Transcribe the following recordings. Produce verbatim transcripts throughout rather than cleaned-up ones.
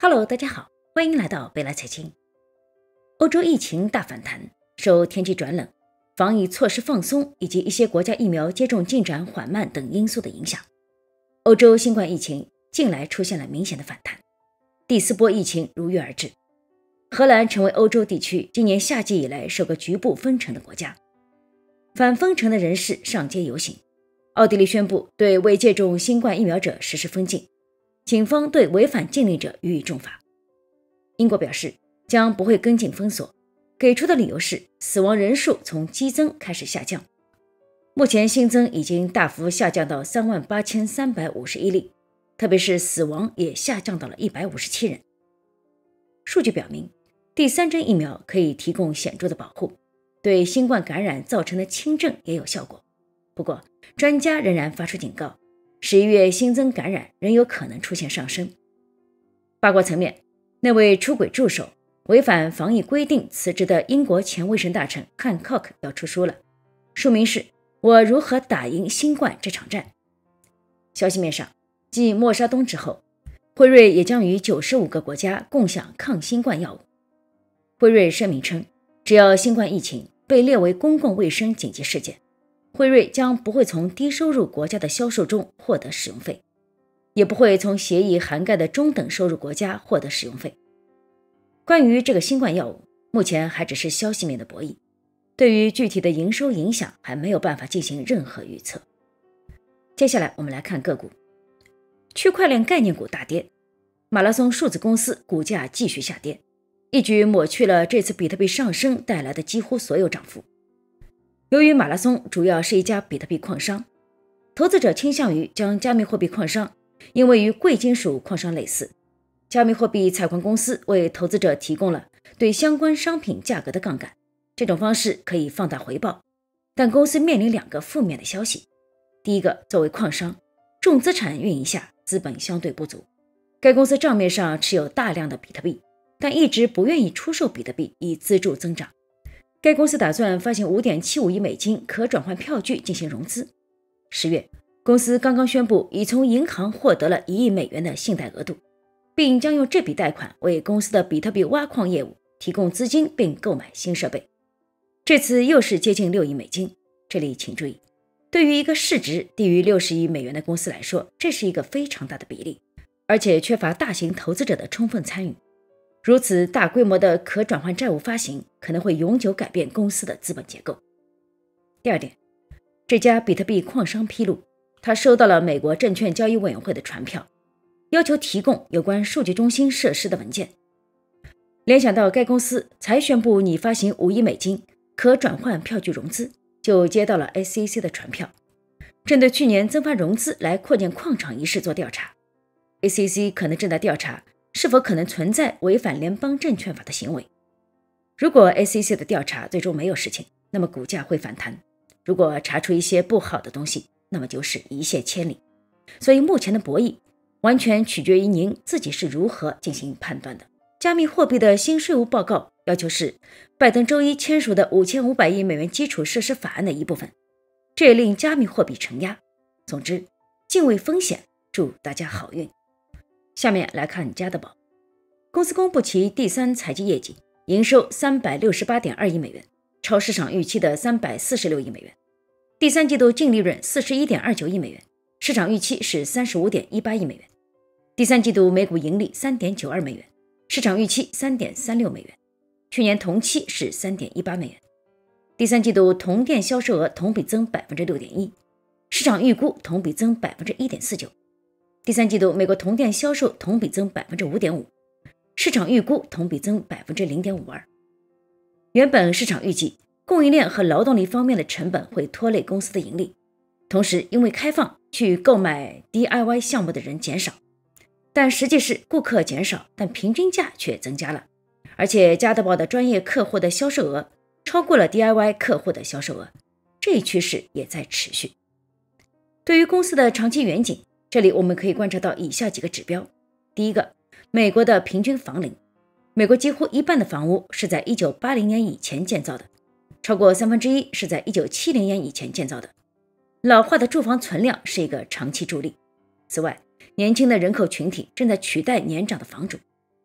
Hello， 大家好，欢迎来到贝拉财经。欧洲疫情大反弹，受天气转冷、防疫措施放松以及一些国家疫苗接种进展缓慢等因素的影响，欧洲新冠疫情近来出现了明显的反弹，第四波疫情如约而至。荷兰成为欧洲地区今年夏季以来首个局部封城的国家，反封城的人士上街游行。奥地利宣布对未接种新冠疫苗者实施封禁，警方对违反禁令者予以重罚。英国表示将不会跟进封锁，给出的理由是死亡人数从激增开始下降，目前新增已经大幅下降到三万八千三百五十一例，特别是死亡也下降到了一百五十七人。数据表明，第三针疫苗可以提供显著的保护，对新冠感染造成的轻症也有效果。不过，专家仍然发出警告，十一月新增感染仍有可能出现上升。八卦层面，那位出轨助手、违反防疫规定辞职的英国前卫生大臣汉克克要出书了，书名是《我如何打赢新冠这场战》。消息面上，继默沙东之后，辉瑞也将与九十五个国家共享抗新冠药物。辉瑞声明称，只要新冠疫情被列为公共卫生紧急事件，辉瑞将不会从低收入国家的销售中获得使用费，也不会从协议涵盖的中等收入国家获得使用费。关于这个新冠药物，目前还只是消息面的博弈，对于具体的营收影响还没有办法进行任何预测。接下来我们来看个股。区块链概念股大跌，马拉松数字公司股价继续下跌，一举抹去了这次比特币上升带来的几乎所有涨幅。由于马拉松主要是一家比特币矿商，投资者倾向于将加密货币矿商因为与贵金属矿商类似，加密货币采矿公司为投资者提供了对相关商品价格的杠杆，这种方式可以放大回报，但公司面临两个负面的消息。第一个，作为矿商，重资产运营下资本相对不足，该公司账面上持有大量的比特币，但一直不愿意出售比特币以资助增长。该公司打算发行 五点七五亿美金可转换票据进行融资。十月，公司刚刚宣布已从银行获得了一亿美元的信贷额度，并将用这笔贷款为公司的比特币挖矿业务提供资金并购买新设备。这次又是接近六亿美金，这里请注意，对于一个市值低于六十亿美元的公司来说，这是一个非常大的比例，而且缺乏大型投资者的充分参与。如此大规模的可转换债务发行可能会永久改变公司的资本结构。第二点，这家比特币矿商披露，他收到了美国证券交易委员会的传票，要求提供有关数据中心设施的文件。联想到该公司才宣布拟发行五亿美金可转换票据融资，就接到了 S E C 的传票，针对去年增发融资来扩建矿场一事做调查。 S E C 可能正在调查是否可能存在违反联邦证券法的行为。如果 S E C 的调查最终没有事情，那么股价会反弹；如果查出一些不好的东西，那么就是一泻千里。所以目前的博弈完全取决于您自己是如何进行判断的。加密货币的新税务报告要求是拜登周一签署的五千五百亿美元基础设施法案的一部分，这也令加密货币承压。总之，敬畏风险，祝大家好运。下面来看家得宝，公司公布其第三财季业绩，营收 三百六十八点二亿美元，超市场预期的三百四十六亿美元。第三季度净利润 四十一点二九亿美元，市场预期是 三十五点一八亿美元。第三季度每股盈利 三点九二美元，市场预期 三点三六美元，去年同期是 三点一八美元。第三季度同店销售额同比增 百分之六点一， 市场预估同比增 百分之一点四九。第三季度美国同店销售同比增 百分之五点五， 市场预估同比增 百分之零点五二。 原本市场预计供应链和劳动力方面的成本会拖累公司的盈利，同时因为开放去购买 D I Y 项目的人减少，但实际是顾客减少，但平均价却增加了，而且家得宝的专业客户的销售额超过了 D I Y 客户的销售额，这一趋势也在持续。对于公司的长期远景，这里我们可以观察到以下几个指标。第一个，美国的平均房龄，美国几乎一半的房屋是在一九八零年以前建造的，超过三分之一是在一九七零年以前建造的。老化的住房存量是一个长期助力。此外，年轻的人口群体正在取代年长的房主，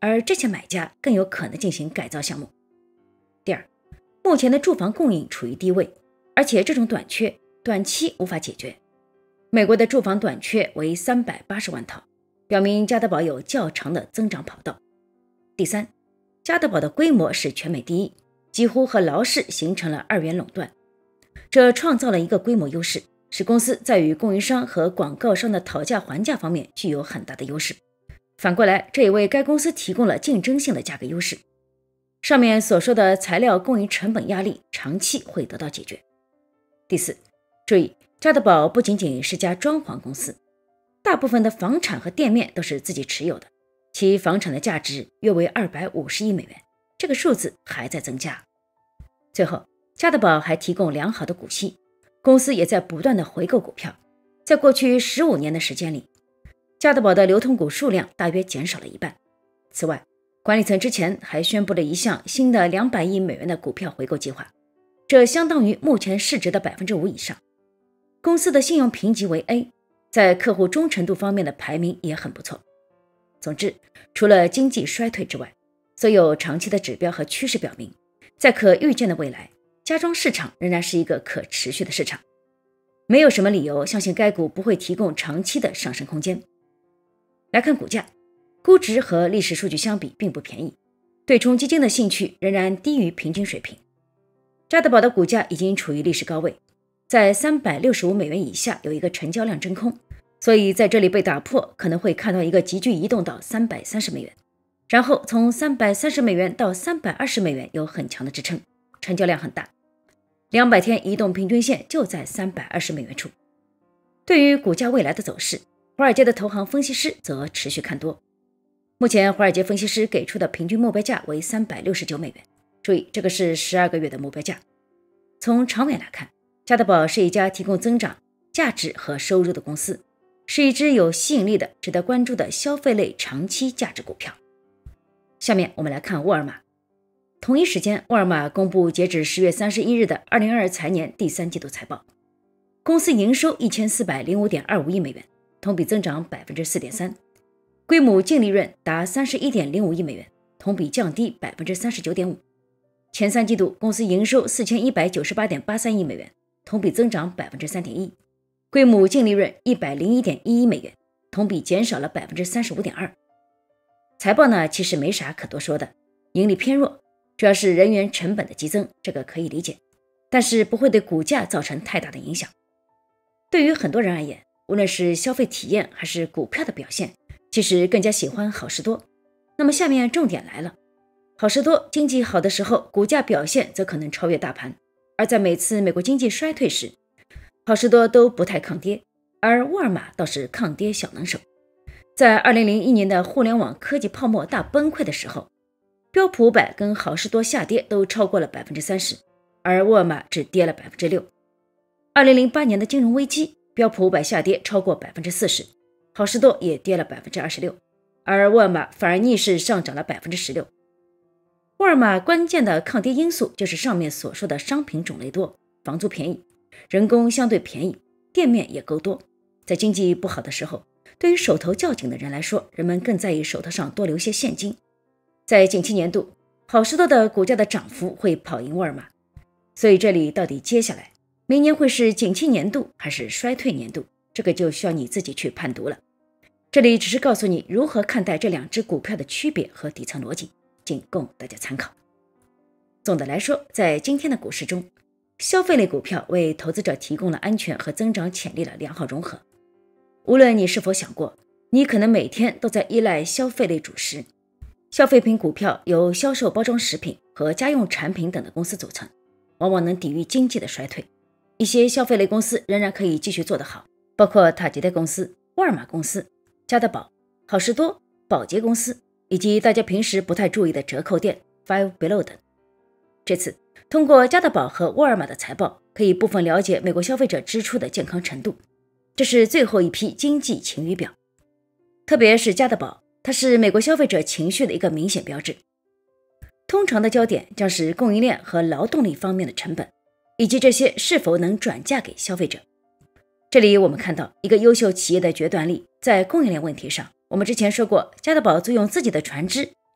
而这些买家更有可能进行改造项目。第二，目前的住房供应处于低位，而且这种短缺短期无法解决。美国的住房短缺为三百八十万套，表明家得宝有较长的增长跑道。第三，家得宝的规模是全美第一，几乎和劳氏形成了二元垄断，这创造了一个规模优势，使公司在与供应商和广告商的讨价还价方面具有很大的优势。反过来，这也为该公司提供了竞争性的价格优势。上面所说的材料供应成本压力长期会得到解决。第四，注意，家得宝不仅仅是家装潢公司，大部分的房产和店面都是自己持有的，其房产的价值约为二百五十亿美元，这个数字还在增加。最后，家得宝还提供良好的股息，公司也在不断的回购股票。在过去十五年的时间里，家得宝的流通股数量大约减少了一半。此外，管理层之前还宣布了一项新的两百亿美元的股票回购计划，这相当于目前市值的 百分之五 以上。公司的信用评级为 A， 在客户忠诚度方面的排名也很不错。总之，除了经济衰退之外，所有长期的指标和趋势表明，在可预见的未来，家装市场仍然是一个可持续的市场，没有什么理由相信该股不会提供长期的上升空间。来看股价，估值和历史数据相比并不便宜，对冲基金的兴趣仍然低于平均水平。家得宝的股价已经处于历史高位，在三百六十五美元以下有一个成交量真空，所以在这里被打破，可能会看到一个急剧移动到三百三十美元，然后从三百三十美元到三百二十美元有很强的支撑，成交量很大。两百天移动平均线就在三百二十美元处。对于股价未来的走势，华尔街的投行分析师则持续看多。目前华尔街分析师给出的平均目标价为三百六十九美元，注意，这个是十二个月的目标价。从长远来看，家得宝是一家提供增长、价值和收入的公司，是一只有吸引力的、值得关注的消费类长期价值股票。下面我们来看沃尔玛。同一时间，沃尔玛公布截止十月三十一日的二零二二财年第三季度财报，公司营收一千四百零五点二五亿美元，同比增长 百分之四点三， 规模净利润达 三十一点零五亿美元，同比降低 百分之三十九点五。 前三季度公司营收 四千一百九十八点八三亿美元，同比增长 百分之三点一， 规模净利润 一百零一点一一美元，同比减少了 百分之三十五点二。 财报呢其实没啥可多说的，盈利偏弱，主要是人员成本的激增，这个可以理解，但是不会对股价造成太大的影响。对于很多人而言，无论是消费体验还是股票的表现，其实更加喜欢好事多。那么下面重点来了，好事多经济好的时候，股价表现则可能超越大盘，而在每次美国经济衰退时，好事多都不太抗跌，而沃尔玛倒是抗跌小能手。在二零零一年的互联网科技泡沫大崩溃的时候，标普五百跟好事多下跌都超过了 百分之三十， 而沃尔玛只跌了 百分之六。 二零零八年的金融危机，标普五百下跌超过 百分之四十， 好事多也跌了 百分之二十六， 而沃尔玛反而逆势上涨了 百分之十六。 沃尔玛关键的抗跌因素就是上面所说的商品种类多，房租便宜，人工相对便宜，店面也够多。在经济不好的时候，对于手头较紧的人来说，人们更在意手头上多留些现金。在景气年度，好事多的股价的涨幅会跑赢沃尔玛，所以这里到底接下来明年会是景气年度还是衰退年度，这个就需要你自己去判读了。这里只是告诉你如何看待这两只股票的区别和底层逻辑，仅供大家参考。总的来说，在今天的股市中，消费类股票为投资者提供了安全和增长潜力的良好融合。无论你是否想过，你可能每天都在依赖消费类主食。消费品股票由销售包装食品和家用产品等的公司组成，往往能抵御经济的衰退。一些消费类公司仍然可以继续做得好，包括塔吉德公司、沃尔玛公司、家得宝、好事多、宝洁公司，以及大家平时不太注意的折扣店 Five Below 等。这次通过家得宝和沃尔玛的财报，可以部分了解美国消费者支出的健康程度。这是最后一批经济晴雨表，特别是家得宝，它是美国消费者情绪的一个明显标志。通常的焦点将是供应链和劳动力方面的成本，以及这些是否能转嫁给消费者。这里我们看到一个优秀企业的决断力。在供应链问题上，我们之前说过，家得宝租用自己的船只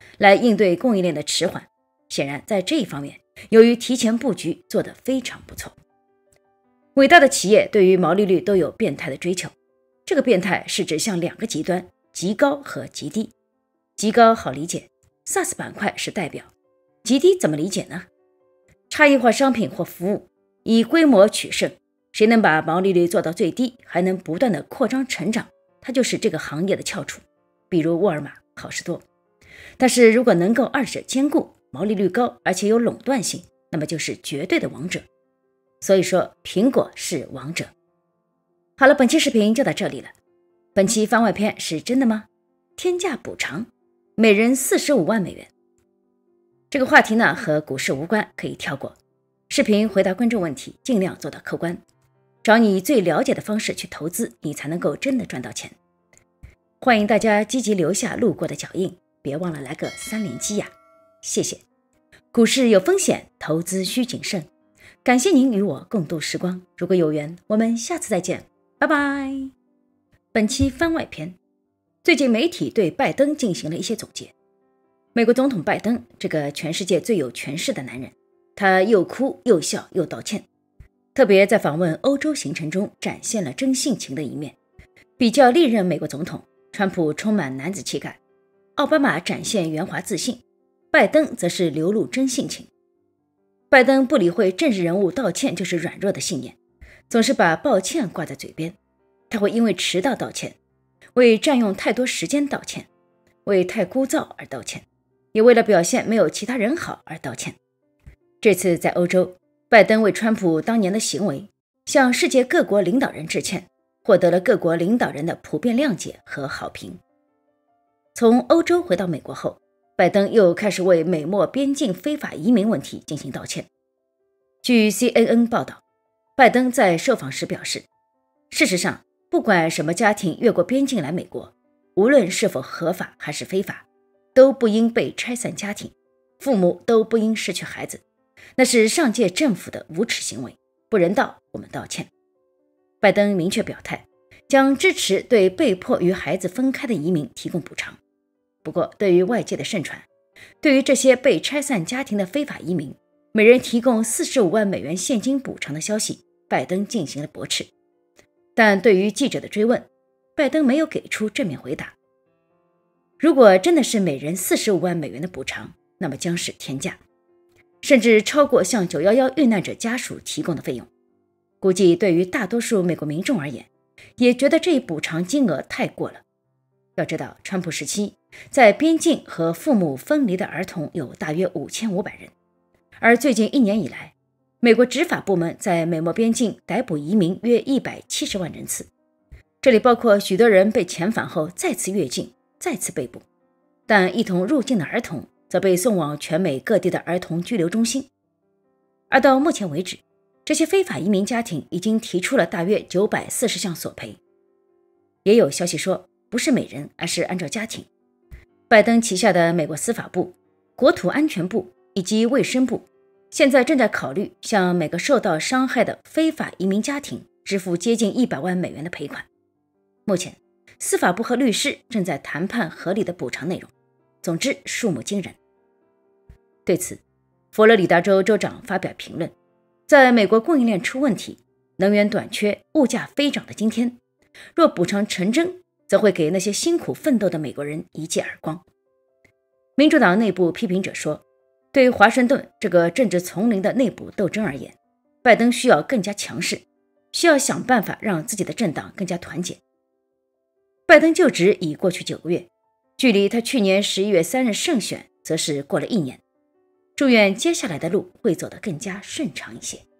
来应对供应链的迟缓。显然在这一方面，由于提前布局做得非常不错。伟大的企业对于毛利率都有变态的追求，这个变态是指向两个极端，极高和极低。极高好理解， SaaS 板块是代表，极低怎么理解呢？差异化商品或服务，以规模取胜，谁能把毛利率做到最低，还能不断的扩张成长，它就是这个行业的翘楚，比如沃尔玛、好事多。但是如果能够二者兼顾，毛利率高而且有垄断性，那么就是绝对的王者。所以说苹果是王者。好了，本期视频就到这里了。本期番外篇是真的吗？天价补偿，每人四十五万美元。这个话题呢和股市无关，可以跳过。视频回答观众问题，尽量做到客观，找你最了解的方式去投资，你才能够真的赚到钱。欢迎大家积极留下路过的脚印，别忘了来个三连击呀！谢谢。股市有风险，投资需谨慎。感谢您与我共度时光，如果有缘，我们下次再见，拜拜。本期番外篇，最近媒体对拜登进行了一些总结。美国总统拜登，这个全世界最有权势的男人，他又哭又笑又道歉，特别在访问欧洲行程中展现了真性情的一面。比较历任美国总统，川普充满男子气概，奥巴马展现圆滑自信，拜登则是流露真性情。拜登不理会政治人物道歉就是软弱的信念，总是把抱歉挂在嘴边。他会因为迟到道歉，为占用太多时间道歉，为太枯燥而道歉，也为了表现没有其他人好而道歉。这次在欧洲，拜登为川普当年的行为向世界各国领导人致歉，获得了各国领导人的普遍谅解和好评。从欧洲回到美国后，拜登又开始为美墨边境非法移民问题进行道歉。据 C N N 报道，拜登在受访时表示，事实上，不管什么家庭越过边境来美国，无论是否合法还是非法，都不应被拆散家庭，父母都不应失去孩子，那是上届政府的无耻行为，不人道，我们道歉。拜登明确表态，将支持对被迫与孩子分开的移民提供补偿。不过，对于外界的盛传，对于这些被拆散家庭的非法移民，每人提供四十五万美元现金补偿的消息，拜登进行了驳斥。但对于记者的追问，拜登没有给出正面回答。如果真的是每人四十五万美元的补偿，那么将是天价，甚至超过向九一一遇难者家属提供的费用。估计对于大多数美国民众而言，也觉得这一补偿金额太过了。要知道，川普时期在边境和父母分离的儿童有大约五千五百人，而最近一年以来，美国执法部门在美墨边境逮捕移民约一百七十万人次，这里包括许多人被遣返后再次越境，再次被捕，但一同入境的儿童则被送往全美各地的儿童拘留中心。而到目前为止，这些非法移民家庭已经提出了大约九百四十项索赔。也有消息说，不是每人，而是按照家庭。拜登旗下的美国司法部、国土安全部以及卫生部现在正在考虑向每个受到伤害的非法移民家庭支付接近一百万美元的赔款。目前，司法部和律师正在谈判合理的补偿内容，总之数目惊人。对此，佛罗里达州州长发表评论，在美国供应链出问题、能源短缺、物价飞涨的今天，若补偿成真，则会给那些辛苦奋斗的美国人一记耳光。民主党内部批评者说，对于华盛顿这个政治丛林的内部斗争而言，拜登需要更加强势，需要想办法让自己的政党更加团结。拜登就职已过去九个月，距离他去年十一月三日胜选则是过了一年，祝愿接下来的路会走得更加顺畅一些。